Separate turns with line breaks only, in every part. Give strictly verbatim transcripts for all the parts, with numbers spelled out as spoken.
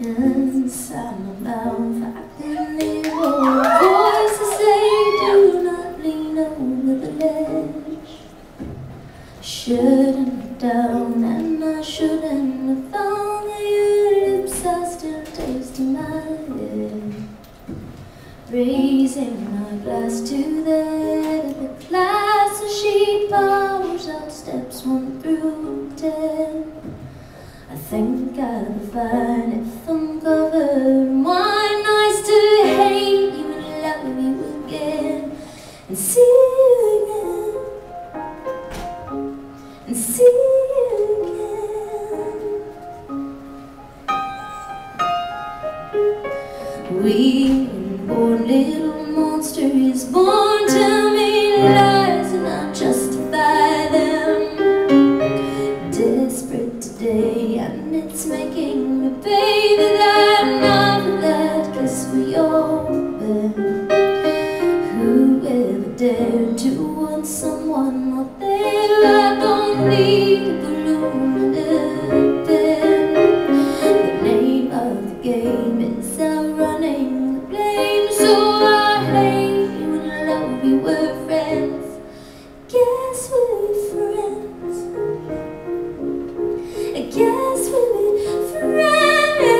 inside my mouth. I can hear a voice to say, do not lean over the ledge. Shouldn't have down, and I shouldn't have found that your lips are still tasting my head. Raising my glass to the head of the class as she pours out steps one through ten. I think I'll be fine if I'm covered in wine. Nice to hate you and love you again, and see you again, and see you again. We born little monster is born, tell me lies and I'll justify them. Desperate today and it's making me pay that night, that kiss for your bed. Whoever dared to want someone out there? I don't need a balloon and a pen. The name of the game is outrunning. So I hate you and love you, we're friends. Guess we're friends. I guess we're friends.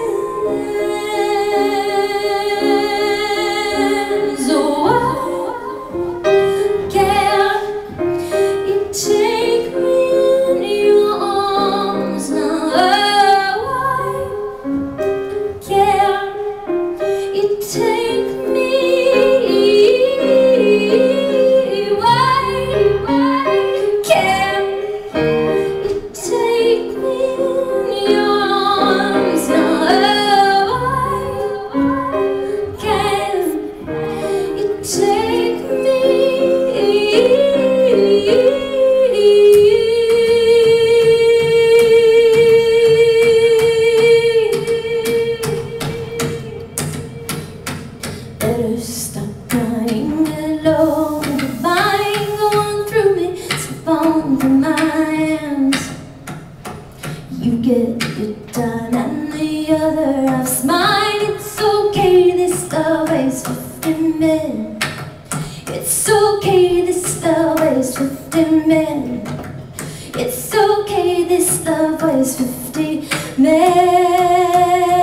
Oh, why can't you take me in your arms now? Oh, why can't you take better stop crying alone. The vine going through me, slip on through my hands. You get it done and the other half's mine. It's okay, this love is fifty men. It's okay, this love is fifty men. It's okay, this love is fifty men.